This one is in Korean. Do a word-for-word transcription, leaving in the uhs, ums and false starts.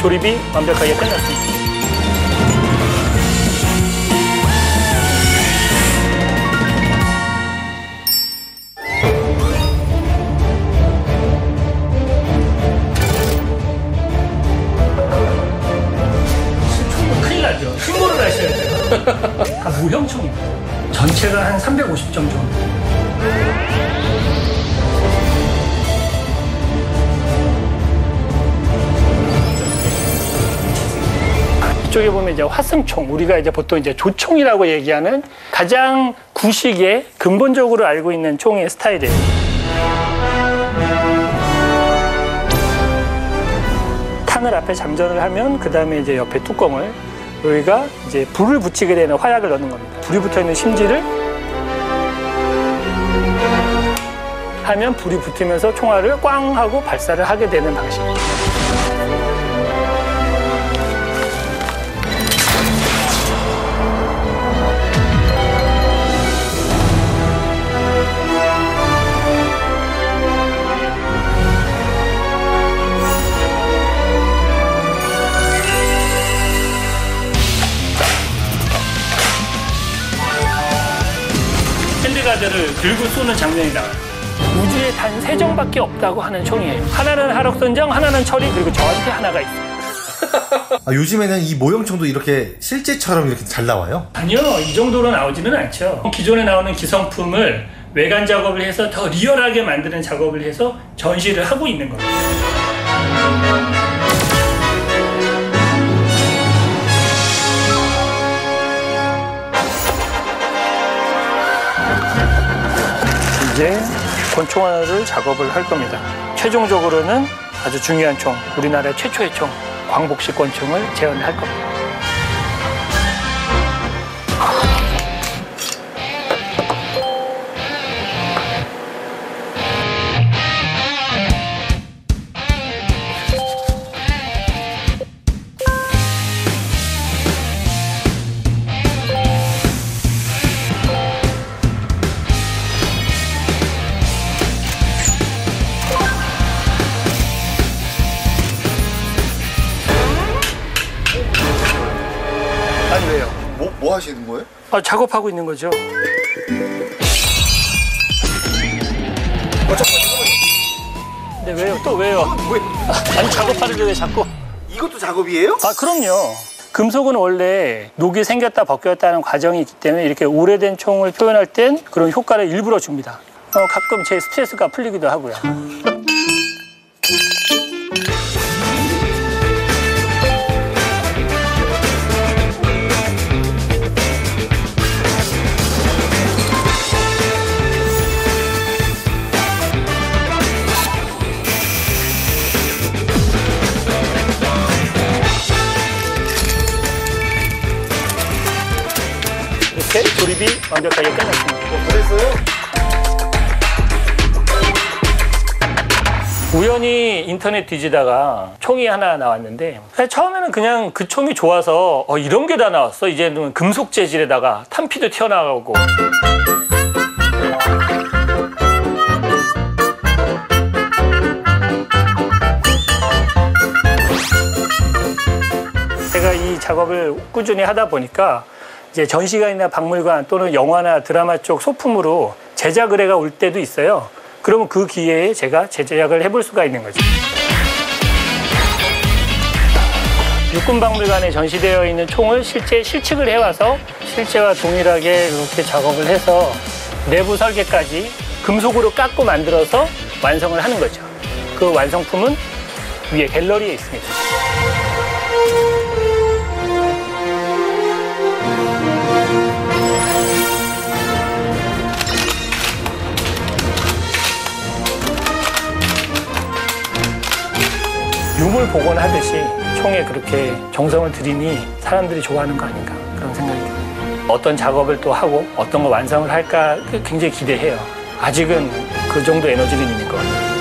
조립이 완벽하게 끝났습니다. 신고를 하셔야 돼요. 다 무형총입니다. 전체가 한 삼백오십 점 정도. 이쪽에 보면 이제 화승총, 우리가 이제 보통 이제 조총이라고 얘기하는 가장 구식의 근본적으로 알고 있는 총의 스타일이에요. 탄을 앞에 잠전을 하면 그 다음에 이제 옆에 뚜껑을 여기가 이제 불을 붙이게 되는 화약을 넣는 겁니다. 불이 붙어 있는 심지를 하면 불이 붙으면서 총알을 꽝 하고 발사를 하게 되는 방식입니다. 핸드가드를 들고 쏘는 장면이 나와요. 우주에 단 세 정밖에 없다고 하는 총이에요. 하나는 하락선정, 하나는 철이, 그리고 저한테 하나가 있어요. 아, 요즘에는 이 모형총도 이렇게 실제처럼 이렇게 잘 나와요? 아니요, 이 정도로 나오지는 않죠. 기존에 나오는 기성품을 외관 작업을 해서 더 리얼하게 만드는 작업을 해서 전시를 하고 있는 겁니다. 이제 권총알을 작업을 할 겁니다. 최종적으로는 아주 중요한 총, 우리나라 최초의 총, 광복식 권총을 재현할 겁니다. 아니 왜요? 뭐, 뭐 하시는 거예요? 아, 작업하고 있는 거죠. 어, 잠깐만. 근데 왜요? 또 왜요? 왜? 아니 작업하는데 왜 자꾸? 이것도 작업이에요? 아 그럼요. 금속은 원래 녹이 생겼다 벗겼다 하는 과정이 있기 때문에 이렇게 오래된 총을 표현할 땐 그런 효과를 일부러 줍니다. 어, 가끔 제 스트레스가 풀리기도 하고요. 이렇게 조립이 완벽하게 끝났습니다. 어, 그랬어요? 우연히 인터넷 뒤지다가 총이 하나 나왔는데 처음에는 그냥 그 총이 좋아서 어, 이런 게 다 나왔어. 이제는 금속 재질에다가 탄피도 튀어나가고 제가 이 작업을 꾸준히 하다 보니까 이제 전시관이나 박물관 또는 영화나 드라마 쪽 소품으로 제작 의뢰가 올 때도 있어요. 그러면 그 기회에 제가 제작을 해볼 수가 있는 거죠. 육군박물관에 전시되어 있는 총을 실제 실측을 해와서 실제와 동일하게 이렇게 작업을 해서 내부 설계까지 금속으로 깎고 만들어서 완성을 하는 거죠. 그 완성품은 위에 갤러리에 있습니다. 유물 복원하듯이 총에 그렇게 정성을 들이니 사람들이 좋아하는 거 아닌가 그런 생각이 듭니다. 어떤 작업을 또 하고 어떤 거 완성을 할까 굉장히 기대해요. 아직은 그 정도 에너지는 있는 것 같아요.